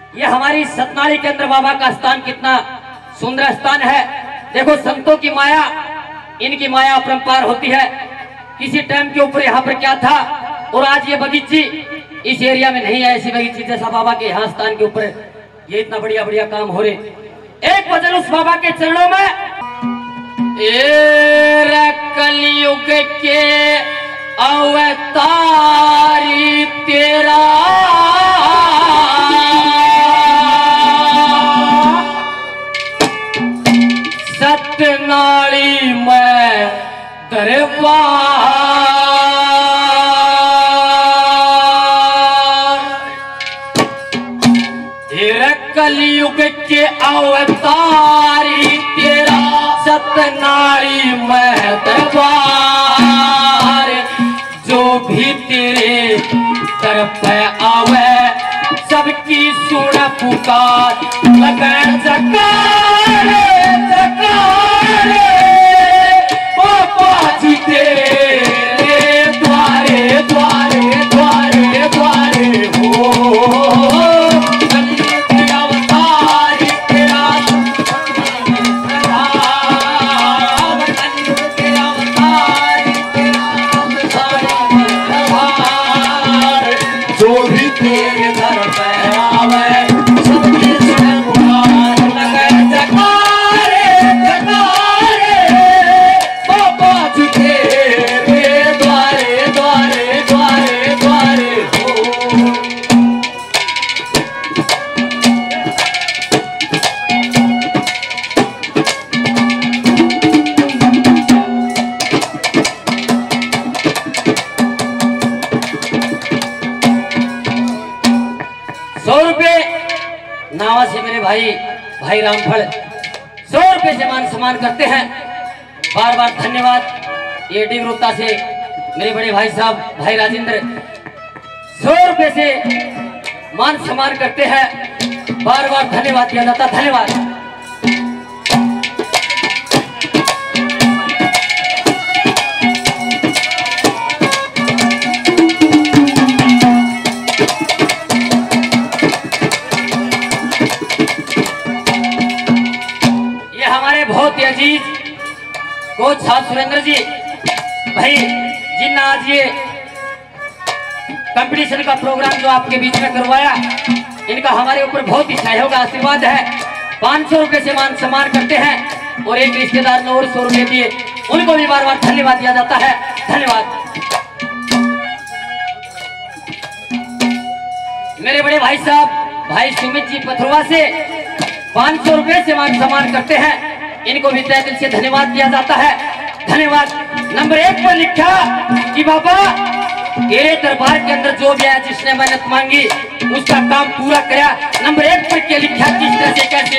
ये हमारी सतनाड़ी के अंदर बाबा का स्थान कितना सुंदर स्थान है। देखो संतों की माया, इनकी माया अपरंपार होती है। किसी टाइम के ऊपर यहाँ पर क्या था और आज ये बगीची इस एरिया में नहीं है ऐसी बगीची जैसा बाबा के यहाँ स्थान के ऊपर ये इतना बढ़िया बढ़िया काम हो रहे। एक भजन उस बाबा के चरणों में। कलयुग के अवतारी तेरा सतनाड़ी में दरबार, तेरा कलयुग के अवतारी तेरा सतनाड़ी में दरबार, जो भी तेरे दर पे आवे सबकी सुन पुकार, लगे जकारे जकारे बाबा जी तेरे द्वारे द्वारे द्वारे द्वारे हो। नावा से मेरे भाई रामफल 100 रुपए से मान सम्मान करते हैं। बार बार धन्यवाद। ये डिगरोता से मेरे बड़े भाई साहब भाई राजेंद्र 100 रुपए से मान सम्मान करते हैं। बार बार धन्यवाद दिया जाता। धन्यवाद। बहुत ही अजीज कोच साहब सुरेंद्र जी भाई, जिन्ना आज ये कंपटीशन का प्रोग्राम जो आपके बीच में करवाया, इनका हमारे ऊपर बहुत ही सहयोग आशीर्वाद है। 500 रुपए से मान सम्मान करते हैं और एक रिश्तेदार ने और 100 रुपए दिए, उनको भी बार बार धन्यवाद दिया जाता है। धन्यवाद। मेरे बड़े भाई साहब भाई सुमित जी पथरुआ से 500 रुपए से मान सम्मान करते हैं, इनको भी तहे दिल से धन्यवाद दिया जाता है। धन्यवाद। नंबर 1 पर लिखा कि बाबा तेरे दरबार के अंदर जो भी आया जिसने मेहनत मांगी उसका काम पूरा कराया। नंबर 1 पर क्या लिखा, किस तरह से कैसे।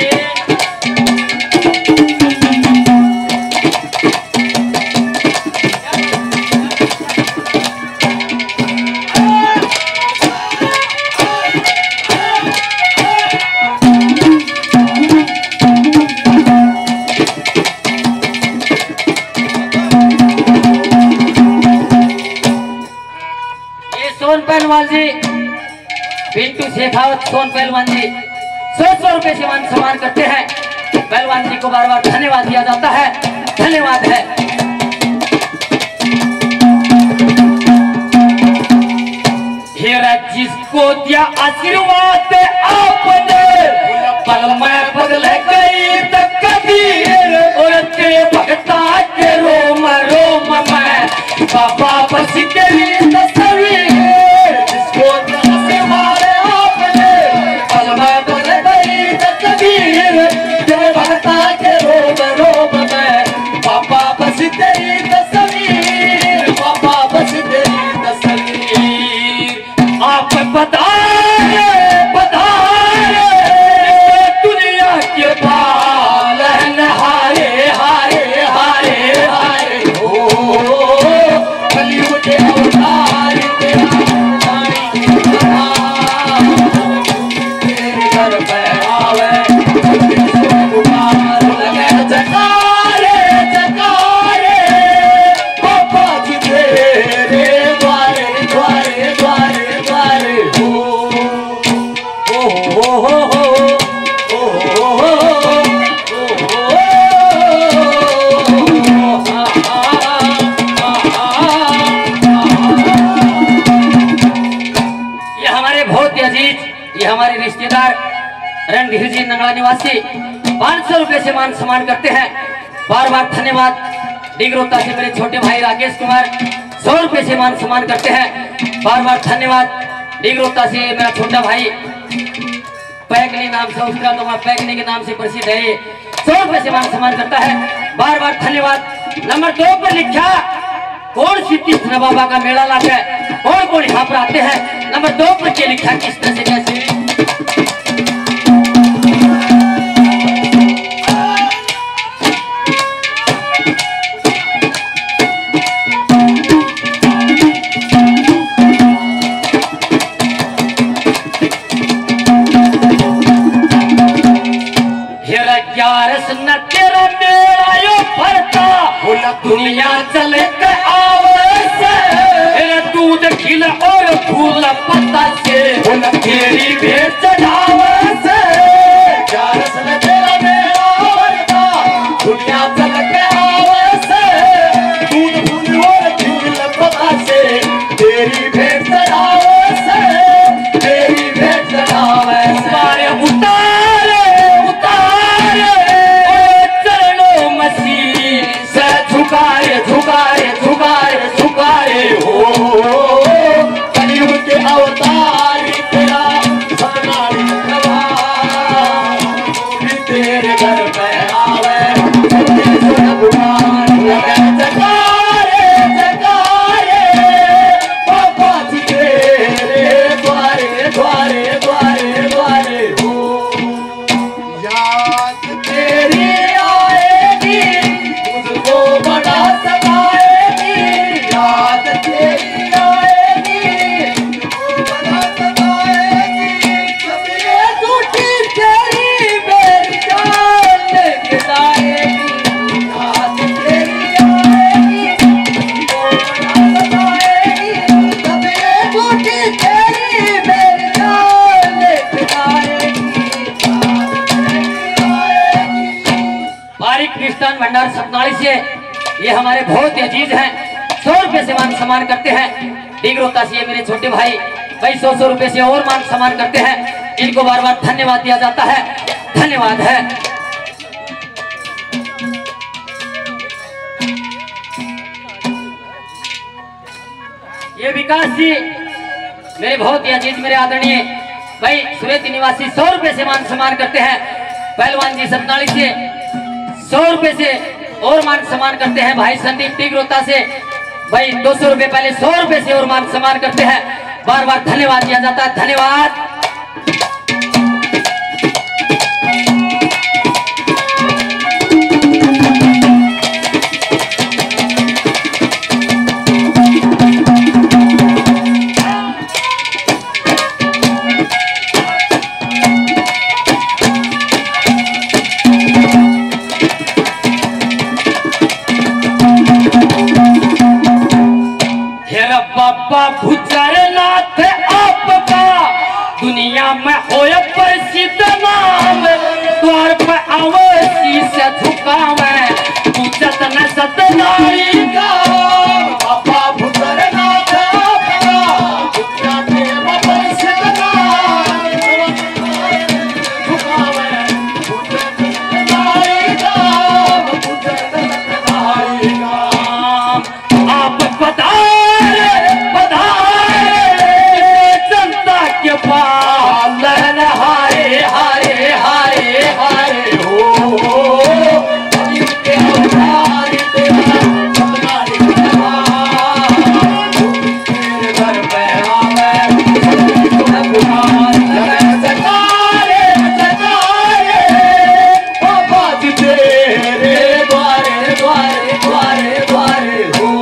सोन पहलवान जी पिंटू शेखावत सोन पहलवान जी 100 रुपए से मान सम्मान करते हैं। पहलवान जी को बार बार धन्यवाद दिया जाता है। धन्यवाद है। जिसको दिया आशीर्वाद आपने पल में बदल गई तो कबीर और तेरे भक्ता के रोम रोम में बाबा बस तेरी तस्वीर। दुनिया के पालन हारे हारे हारे हारे हो, कलयुग के अवतार तेरे घर पे आवे लगे जकारे जकारे बाबा जी तेरे द्वारे द्वारे द्वारे द्वारे हो। ये हमारे रिश्तेदार रणधीर जी नंगला निवासी 500 रुपए से मान सम्मान करते हैं। बार बार धन्यवाद। डिगरोता से मेरे छोटे भाई राकेश कुमार 100 रुपए से मान सम्मान करते हैं। बार बार धन्यवाद। डिगरोता से मेरा छोटा भाई पैगनी नाम से, उसका तो पैगनी के नाम से प्रसिद्ध है, 100 रुपए से मान सम्मान करता है। बार बार धन्यवाद। नंबर 2 पर लिखा कौन सी कृष्ण बाबा का मेला लाता है, कौन कौन यहाँ पर आते हैं। नंबर 2 पर क्या लिखा, किस तरह से कैसे। न तेरा मेरा यो भरता दुनिया चले दूध खिला और फूल पत्ता से तेरी भेंट चढ़ावे से तेरा मेरा भरता दुनिया चल के आवे से दूध फूल और फूल पत्ता से तेरी भेंट चढ़ावे से तेरी भेंट चढ़ावे सारे उतारे झुकाए झुकाए झुकाए झुकाए हो कलयुग के अवतार तेरा सतनारी भी तेरे घर में आवे जगारे जगारे बाबा जी तेरे द्वारे द्वारे द्वारे द्वारे हो याद तेरी भंडार सतनाली से ये हमारे बहुत ही अजीज हैं, 100 रुपए से मान सम्मान करते हैं। डिगरोता से ये मेरे छोटे भाई 100 रुपए से और मान सम्मान करते हैं। इनको बार बार धन्यवाद दिया जाता है। धन्यवाद है। ये विकास जी मेरे बहुत ही अजीज, मेरे आदरणीय भाई सुरेत निवासी 100 रुपए से मान सम्मान करते हैं। पहलवान जी सतनाली से 100 रुपए से और मान सम्मान करते हैं। भाई संदीप डिगरोता से भाई 200 रुपए, पहले 100 रुपए से और मान सम्मान करते हैं। बार बार धन्यवाद दिया जाता है। धन्यवाद। बाबा भुजरनाथ आपका दुनिया में होए प्रसिद्ध नाम, द्वार पर आवे शीश झुकावे पूजत न सतनारी का। बाबा भुजरनाथ आपका दुनिया में प्रसिद्ध नाम, झुकावे पूजत सतनारी का, पूजत सतनारी का। आप पता पालन हारे हारे हारे हारे हो के अवतार तेरा सतनारी तेरे घर पे आवे सतारे सतारे बाबा जी तेरे द्वारे द्वारे द्वारे द्वारे हो।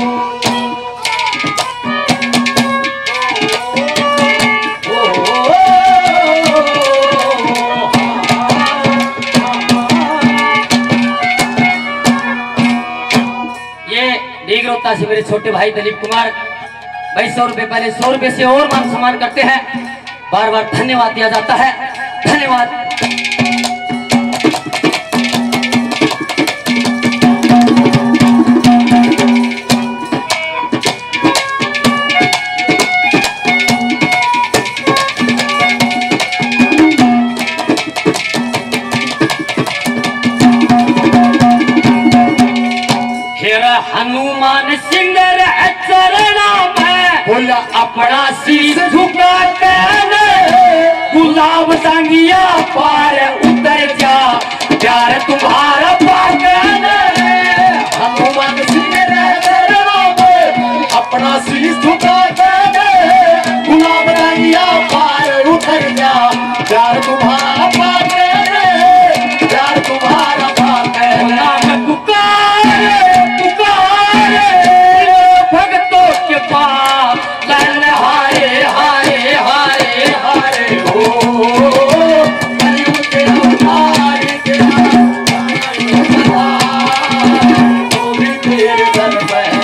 डिगरोता से मेरे छोटे भाई दिलीप कुमार भाई 100 रुपए, पहले 100 रुपए से और मान सम्मान करते हैं। बार बार धन्यवाद दिया जाता है। हनुमान सिंह चरणा में बोला अपना शीश झुका कर गुलाब संगिया पार उतर जा प्यार तुम्हारा पागल हनुमान सिंह चरणा में अपना शीश झुका कर गुलाब रंगिया पार उतर जा प्यार तुम्हारा पागल प्यार तुम्हारा पागल नाम पुकारे पुकारे भक्तों के पास लल हारे हारे हारे हारे हो कलयुग के अवतार के वो भी तेरे दर पे